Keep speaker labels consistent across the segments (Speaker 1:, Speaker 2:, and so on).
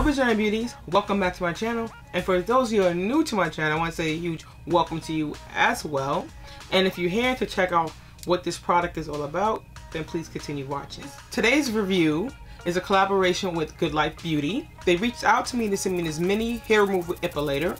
Speaker 1: Hello Visionary Beauties, welcome back to my channel. And for those of you who are new to my channel, I want to say a huge welcome to you as well. And if you're here to check out what this product is all about, then please continue watching. Today's review is a collaboration with Good Life Beauty. They reached out to me to send me this mini hair removal epilator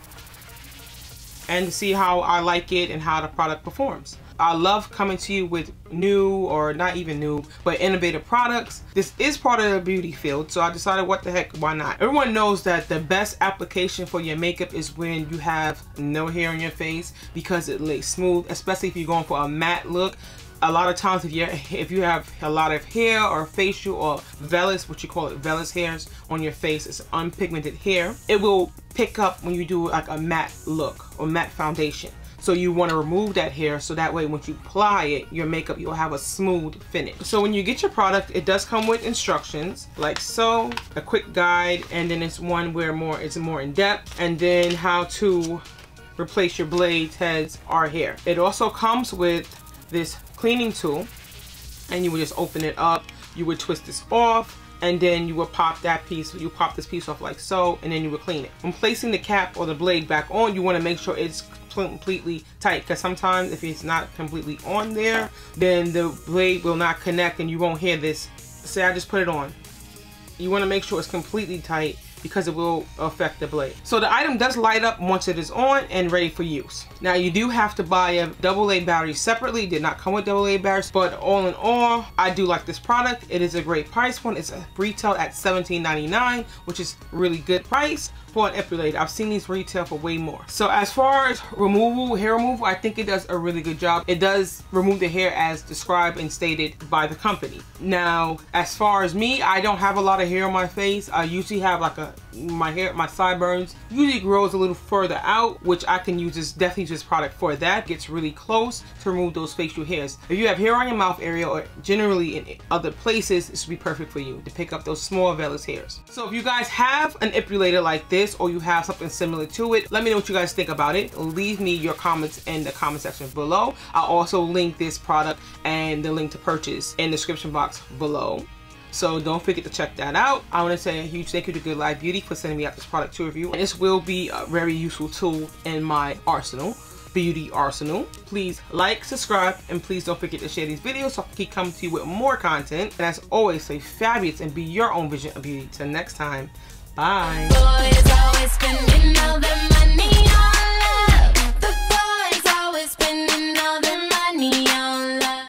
Speaker 1: and to see how I like it and how the product performs. I love coming to you with new, or not even new, but innovative products. This is part of the beauty field, so I decided what the heck, why not? Everyone knows that the best application for your makeup is when you have no hair on your face because it lays smooth, especially if you're going for a matte look. A lot of times if you have a lot of hair or facial or vellus, what you call it, vellus hairs on your face, it's unpigmented hair, it will pick up when you do like a matte look or matte foundation. So you want to remove that hair so that way once you apply it, your makeup, you'll have a smooth finish. So when you get your product, it does come with instructions like so, a quick guide, and then it's one where it's more in depth, and then how to replace your blades, heads, or hair. It also comes with this cleaning tool, and you would just open it up, you would twist this off, and then you would pop that piece, you pop this piece off like so, and then you would clean it. When placing the cap or the blade back on, you want to make sure it's completely tight, because sometimes if it's not completely on there, then the blade will not connect and you won't hear this. Say I just put it on. You want to make sure it's completely tight because it will affect the blade. So the item does light up once it is on and ready for use. Now you do have to buy a AA battery separately. It did not come with AA batteries, but all in all, I do like this product. It is a great price point. It's a retail at $17.99, which is really good price for an epilator. I've seen these retail for way more. So as far as removal, hair removal, I think it does a really good job. It does remove the hair as described and stated by the company. Now, as far as me, I don't have a lot of hair on my face. I usually have like my sideburns usually grows a little further out, which I can use definitely this product for that. It gets really close to remove those facial hairs. If you have hair on your mouth area or generally in other places, this would be perfect for you to pick up those small vellus hairs. So if you guys have an epilator like this, or you have something similar to it, let me know what you guys think about it. Leave me your comments in the comment section below. I'll also link this product and the link to purchase in the description box below. So don't forget to check that out. I want to say a huge thank you to Good Life Beauty for sending me out this product to review. And this will be a very useful tool in my arsenal, beauty arsenal. Please like, subscribe, and please don't forget to share these videos so I can keep coming to you with more content. And as always, stay fabulous and be your own vision of beauty. Till next time, bye.